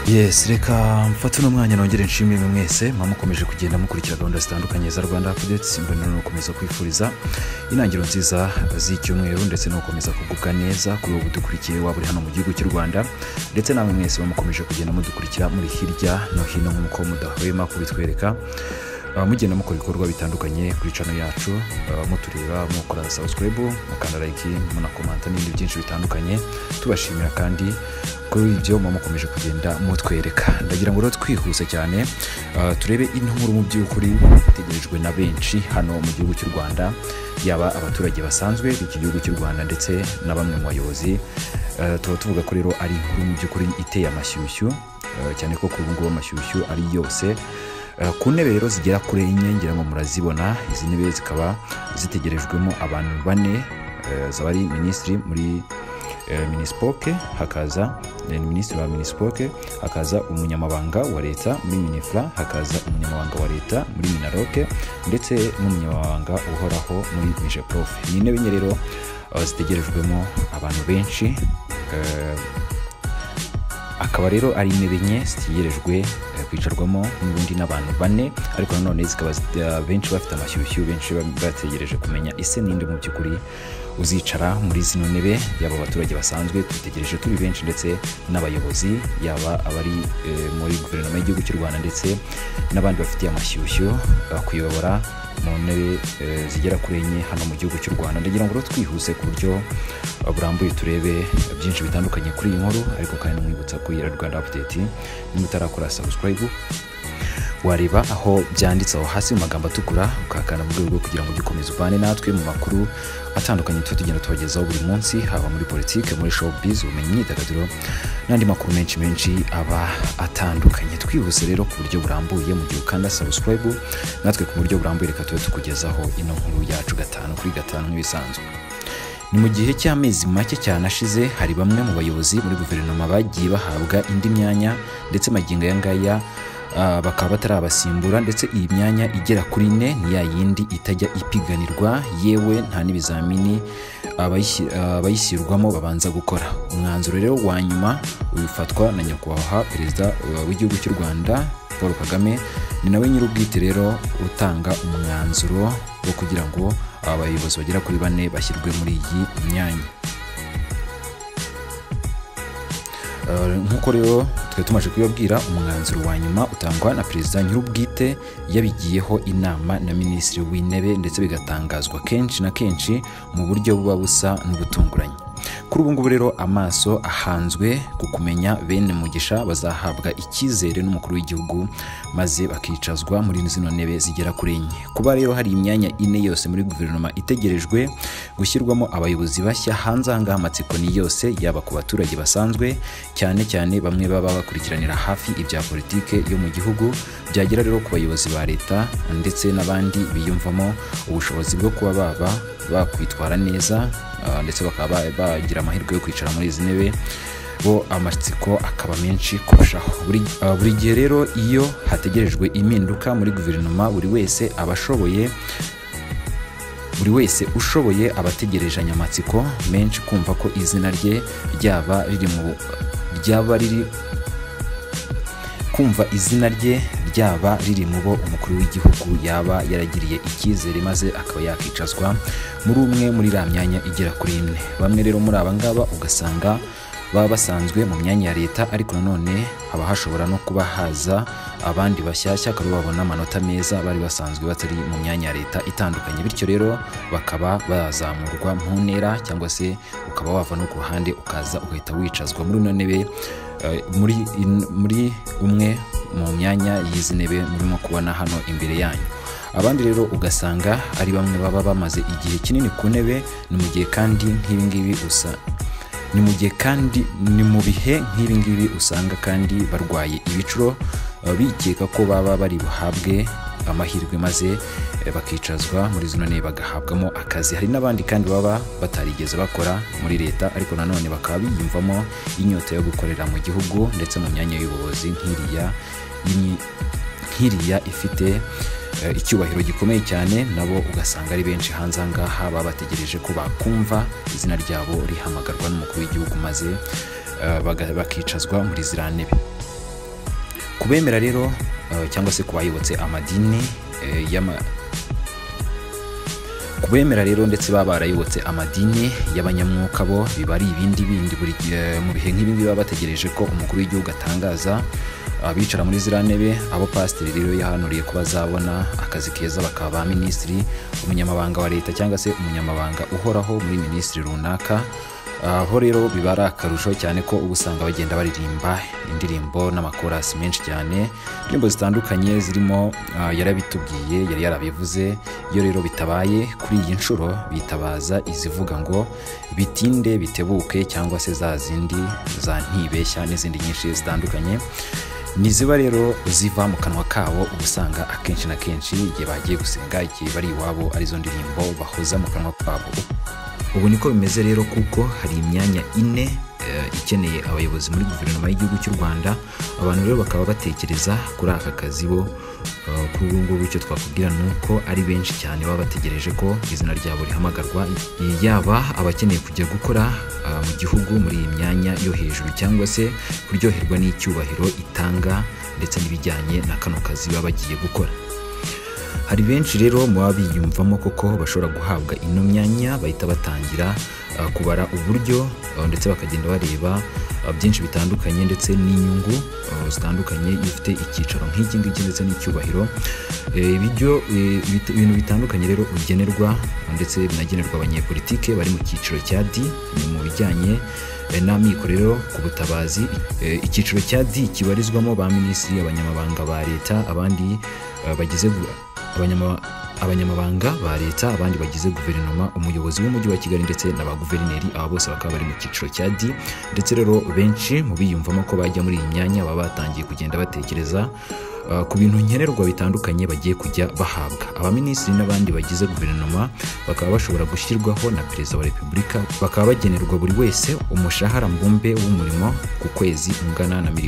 Yes, reka mfate n'umwanya nongere nshimire mwese mukomeje kugenda mukurikira gahunda zitandukanye za Rwanda Updates, mbona no gukomeza kwifuriza intangiriro nziza z'icyumweru ndetse no gukomeza kugubwa neza kuri ubu dukurikiye waburi hano mu gihugu cy'u Rwanda, ndetse namwe mwese mukomeje kugenda mudukurikira muri hirya no hino nk'uko mudahwema kubitwereka mugenda mukora ibikorwa bitandukanye kuri channel yacu, mutureba mukora subscribe, mukanda like, munakomanta n'ibindi byinshi bitandukanye. Tubashimira kandi kuri ibyo mukomeje kugenda mutwereka. Ndagira ngo rero twihuse cyane turebe inkuru mu by'ukuri itegerejwe na benshi hano mu gihugu cy'u Rwanda, yaba abaturage basanzwe b'iki gihugu cy'u Rwanda ndetse na bamwe mu bayobozi. Tuvuga ko rero ari inkuru mu by'ukuri iteye amashyushyu, cyane ko kuri ubu amashyushyu ari yose. Ku ntebe rero zigera kuri enye ngira ngo murazibona. Izi ntebe zikaba zitegerejwemo abantu bane, zabari minisitiri muri Minispoke, hakaza minisitiri wa Minispoke, hakaza umunyamabanga wa leta muri Minifra, hakaza umunyamabanga wa leta muri Minaroke ndetse n'umunyamabanga uhoraho muri Mijeprof. Ni intebe nye rero zitegerejwemo abantu benshi, akaba rero ari intebe nye zitegerejwe kwicarwamo n'ubundi n'abantu bane, ariko nanone zikaba benshi bafite amashyushyu, benshi bategereje kumenya ise ninde mu by'ukuri uzicara muri zino ntebe. Yaba abaturage basanzwe twitegereje turi benshi ndetse n'abayobozi, yaba abari muri guverinoma y'igihugu cy'u Rwanda ndetse n'abandi bafitiye amashyushyu kuyobora mu ntebe zigera kuri enye hano mu gihugu cy'u Rwanda. Ndagira ngo twihuse ku buryo burambuye turebe byinshi bitandukanye kuri iyi nkuru, ariko kandi mwibutsa ko iyi Rwanda Update nimba utarakora subscribe wareba aho byanditse aho hasi mu magambo atukura, ukakana mu rwego rwo kugira ngo ukomeze ubane natwe mu makuru atandukanye tugenda tubagezaho buri munsi, haba muri politike, muri showbiz, ubumenyi, imyidagaduro n'andi makuru menshi aba atandukanye. Twihuse rero ku buryo burambuye, mu gihe ukanda subscribe natwe ku buryo burambuye reka tube tukugezaho ino nkuru yacu 5 kuri 5 nk'ibisanzwe. Ni mu gihe cy'amezi make cyane ashize hari bamwe mu bayobozi muri guverinoma bagiye bahabwa indi myanya, ndetse magingo ya ngaya bakaba batarabasimbura, ndetse iyi myanya igera kuri 4 ni ya yindi itajya ipiganirwa, yewe nta n'ibizamini abayishyirwamo babanza gukora. Umwanzuro rero wa nyuma ufatwa na nyakubahwa perezida w'igihugu cy'u Rwanda Paul Kagame, ni nawe nyir'ubwite rero utanga umwanzuro wo kugira ngo abayobozi bagera kuri 4 bashyirwe muri iyi myanya. Nkuko rero twe tumaje kuyobwira, umwanzuro wa nyuma utangwa na perezida nyir'ubwite yabigiyeho inama na minisitiri w'intebe, ndetse bigatangazwa kenshi na kenshi mu buryo buba busa n'ubutunguranye. Kuri ubu ngubu rero amaso ahanzwe ku kumenya bene mugisha bazahabwa icyizere n'umukuru w'igihugu maze bakicazwa muri zino ntebe zigera kuri enye. Kuba rero hari imyanya 4 yose muri guverinoma itegerejwe gushyirwamo abayobozi bashya, hanze ahangaha amatsiko ni yose, yaba ku baturage basanzwe cyane cyane bamwe baba bakurikiranira hafi ibya politike yo mu gihugu, byagera rero ku bayobozi ba leta ndetse n'abandi biyumvamo ubushobozi bwo kuba bakwitwara neza, ndetse bakaba bagira amahirwe yo kwicara muri izi ntebe, bo amatsiko akaba menshi kurushaho. Buri gihe rero iyo hategerejwe impinduka muri guverinoma, buri wese ushoboye abategereje amatsiko menshi kumva ko izina rye ryaba riri mu bo umukuru w'igihugu yaba yaragiriye icyizere, maze akaba yakicazwa muri umwe muri la myanya igera kuri 4. Bamwe rero muri aba ngaba ugasanga baba basanzwe mu myanya ya leta, ariko nanone haba hashobora no kuba haza abandi bashyashya kandi babona amanota meza bari basanzwe batari mu myanya ya leta itandukanye, bityo rero bakaba bazamurwa mu ntera, cyangwa se ukaba wava no ku ruhande ukaza ugahita wicazwa muri ino ntebe, muri umwe mu myanya y'izi ntebe murimo kubona hano imbere yanyu. Abandi rero ugasanga ari bamwe baba bamaze igihe kinini ku ntebe, ni mu bihe nk'ibi ngibi usanga kandi barwaye ibicuro, bikeka ko baba bari buhabwe amahirwe maze bakicazwa muri zino ntebe bagahabwamo akazi. Hari n'abandi kandi baba batarigeze bakora muri leta, ariko nanone bakaba biyumvamo inyota yo gukorera mu gihugu ndetse mu myanya y'ubuyobozi nk'iriya ifite icyubahiro gikomeye cyane, nabo ugasanga ari benshi hanze ahangaha baba bategereje ko bakumva izina ryabo rihamagarwa n'umukuru w'igihugu maze bakicazwa muri ziriya ntebe. kubemera rero cyangwa se kubayobotse amadini kubemera rero ndetse baba barayobotse amadini y'abanyamwuka bo biba ari ibindi buri mu bihe nk'ibi baba bategereje ko umukuru w'igihugu atangaza abicara muri ziriya ntebe. Abo pasiteri rero yahanuriye ko bazabona akazi keza bakaba ba minisitiri, umunyamabanga wa leta cyangwa se umunyamabanga uhoraho muri minisitiri runaka. Aho rero biba ari akarusho cyane ko uba usanga bagenda baririmba indirimbo n'amakorasi menshi cyane, indirimbo zitandukanye zirimo yarabitubwiye, yari yarabivuze. Iyo rero bitabaye kuri iyi nshuro bitabaza izivuga ngo bitinde bitebuke cyangwa se za zindi za ntibeshya n'izindi nyinshi zitandukanye. Niziba rero ziva mu kanwa kabo, ubusanga akenshi na kenshi igihe bagiye gusenga, igihe bari iwabo, arizo ndirimbo bahoza mu kanwa kabo. Ubu niko bimeze rero kuko hari imyanya 4 ikeneye abayobozi muri guverinoma y'igihugu cy'u Rwanda. Abantu rero bakaba batekereza kuri aka kazi bo kuri ubu ngubu. Icyo twakubwira ni uko ari benshi cyane baba bategereje ko izina ryabo rihamagarwa, yaba abakeneye kujya gukora mu gihugu muri iyi myanya yo hejuru cyangwa se kuryoherwa n'icyubahiro itanga ndetse n'ibijyanye na kano kazi baba bagiye gukora. Hari benshi rero mu biyumvamo koko bashobora guhabwa ino myanya, bahita batangira kubara uburyo ndetse bakagenda bareba byinshi bitandukanye ndetse n'inyungu zitandukanye ifite icyicaro nk'iki ngiki ndetse n'icyubahiro. Ibintu bitandukanye rero ugenerwa ndetse binagenerwa abanyepolitike bari mu cyiciro cya D mu bijyanye n'amikorero ku butabazi. Icyiciro cya D kibarizwamo ba minisitiri, abanyamabanga ba leta, abandi bagize abanyamabanga ba leta, abandi bagize guverinoma, umuyobozi w'umujyi wa Kigali ndetse n'aba guverineri. Aba bose bakaba bari mu cyiciro cya D. Ndetse rero benshi mu biyumvamo ko bajya muri iyi myanya baba batangiye kugenda batekereza ku bintu nkenerwa bitandukanye bagiye kujya bahabwa. Abaminisitiri n'abandi bagize guverinoma bakaba bashobora gushyirwaho na perezida wa repubulika, bakaba bagenerwa buri wese umushahara mbumbe w'umurimo ku kwezi ungana na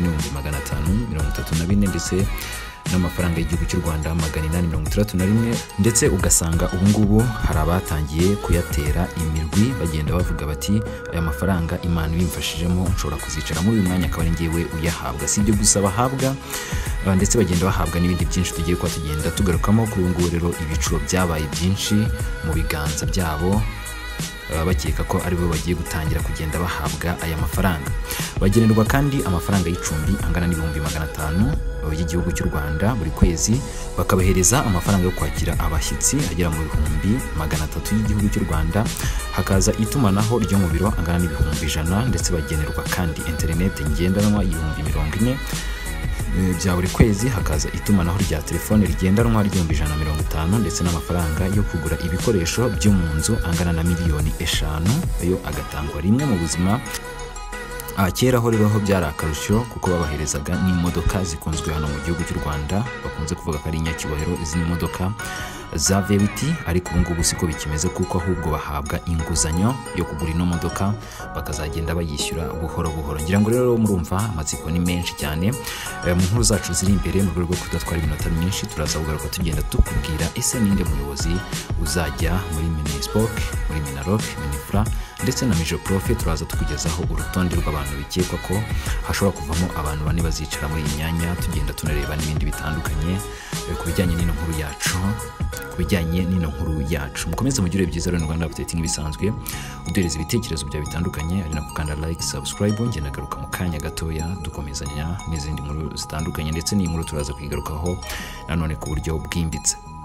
$1,534,034 ndetse n'amafaranga y'igihugu cy'u Rwanda $861. Ndetse ugasanga ubu ngubu hari abatangiye kuyatera imirwi bagenda bavuga bati aya mafaranga Imana ibimfashijemo nshobora kuzicara muri uyu mwanya akaba ari ngewe uyahabwa. Si ibyo gusa bahabwa, ndetse bagenda bahabwa n'ibindi byinshi tugiye kuba tugenda tugarukamo. Kuri ubu ngubu rero ibiciro byabaye byinshi mu biganza byabo, bakeka ko aribo bagiye gutangira kugenda bahabwa aya mafaranga. Bagenerwa kandi amafaranga y'icumbi angana $500,000 y'igihugu cy'u Rwanda buri kwezi, bakabahereza amafaranga yo kwakira abashyitsi agera mu $300,000 y'igihugu cy'u Rwanda, hakaza itumanaho ryo mu biro angana $100,000 ndetse bagenerwa kandi internet ngendanwa $40,000 bya buri kwezi, hakaza itumanaho rya telefone rigendanwa $150,000 ndetse n'amafaranga yo kugura ibikoresho byo mu nzu angana na $5,000,000 ayo agatangwa rimwe mu buzima. Kera ho rero ho byari akarusho kuko babaherezaga n'imodoka zikunzwe hano mu gihugu cy'u Rwanda, bakunze kuvuga ko ari inyacyubahiro izi modoka za Verity. Ariko ubu ngubu siko bikimeze kuko ahubwo bahabwa inguzanyo yo kugura ino modoka bakazagenda bayishyura buhoro buhoro. Ngira ngo rero murumva amatsiko ni menshi cyane. Mu nkuru zacu ziri imbere mu rwego rwo kudatwara iminota myinshi turaza kugaruka tugenda tukubwira ese ninde muyobozi uzajya muri Minispoc, muri Minaloc, Minifra ndetse na Mijoprofe. Turaza tukugezaho urutonde rw'abantu bikekwa ko hashobora kuvamo abantu 4 bazicara muri iyi myanya, tugenda tunareba n'ibindi bitandukanye ku bijyanye n'ino nkuru yacu. Mukomeze mugire byiza rero Rwanda Update nk'ibisanzwe, udereza ibitekerezo bya bitandukanye ari nako kanda like, subscribe. Nge nagaruka mu kanya gatoya dukomezanya n'izindi nkuru zitandukanye ndetse n'inkuru turaza kwigarukaho nanone ku buryo bwimbitse.